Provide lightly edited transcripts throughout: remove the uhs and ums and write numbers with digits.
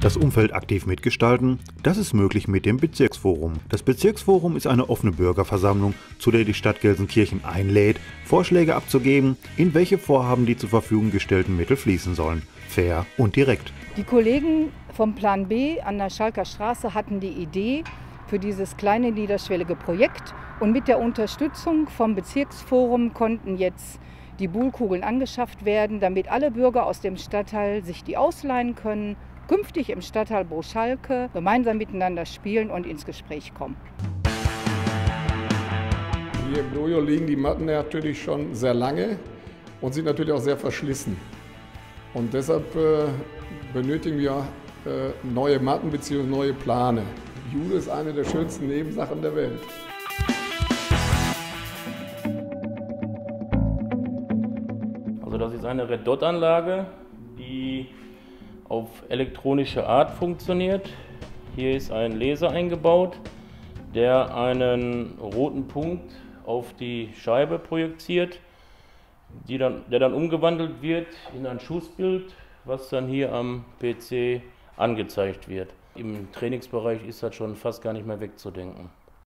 Das Umfeld aktiv mitgestalten, das ist möglich mit dem Bezirksforum. Das Bezirksforum ist eine offene Bürgerversammlung, zu der die Stadt Gelsenkirchen einlädt, Vorschläge abzugeben, in welche Vorhaben die zur Verfügung gestellten Mittel fließen sollen. Fair und direkt. Die Kollegen vom Plan B an der Schalker Straße hatten die Idee für dieses kleine niederschwellige Projekt und mit der Unterstützung vom Bezirksforum konnten jetzt die Buhlkugeln angeschafft werden, damit alle Bürger aus dem Stadtteil sich die ausleihen können, künftig im Stadtteil Bruchschalke gemeinsam miteinander spielen und ins Gespräch kommen. Hier im Dojo liegen die Matten natürlich schon sehr lange und sind natürlich auch sehr verschlissen. Und deshalb benötigen wir neue Matten bzw. neue Plane. Judo ist eine der schönsten Nebensachen der Welt. Also das ist eine Red Dot Anlage, die auf elektronische Art funktioniert. Hier ist ein Laser eingebaut, der einen roten Punkt auf die Scheibe projiziert, der dann umgewandelt wird in ein Schussbild, was dann hier am PC angezeigt wird. Im Trainingsbereich ist das schon fast gar nicht mehr wegzudenken.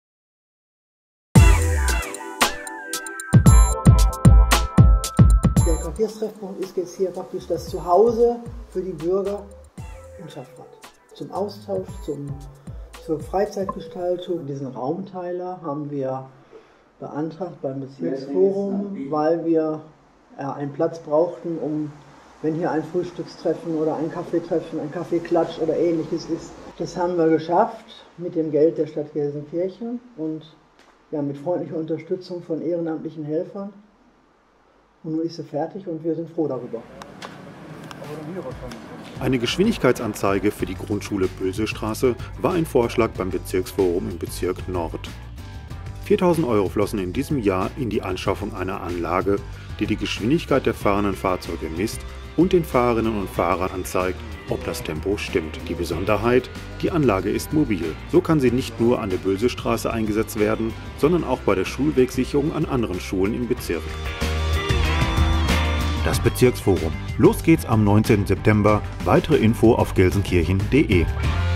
Der Quartierstreffpunkt ist jetzt hier praktisch das Zuhause für die Bürger in Schaffrath. Zum Austausch, zur Freizeitgestaltung. Diesen Raumteiler haben wir beantragt beim Bezirksforum, weil wir einen Platz brauchten, um, wenn hier ein Frühstückstreffen oder ein Kaffeetreffen, ein Kaffeeklatsch oder ähnliches ist. Das haben wir geschafft mit dem Geld der Stadt Gelsenkirchen und ja, mit freundlicher Unterstützung von ehrenamtlichen Helfern. Und nun ist sie fertig und wir sind froh darüber. Eine Geschwindigkeitsanzeige für die Grundschule Bülsestraße war ein Vorschlag beim Bezirksforum im Bezirk Nord. 4.000 € flossen in diesem Jahr in die Anschaffung einer Anlage, die die Geschwindigkeit der fahrenden Fahrzeuge misst und den Fahrerinnen und Fahrern anzeigt, ob das Tempo stimmt. Die Besonderheit: die Anlage ist mobil. So kann sie nicht nur an der Bülsestraße eingesetzt werden, sondern auch bei der Schulwegsicherung an anderen Schulen im Bezirk. Das Bezirksforum. Los geht's am 19. September. Weitere Info auf gelsenkirchen.de.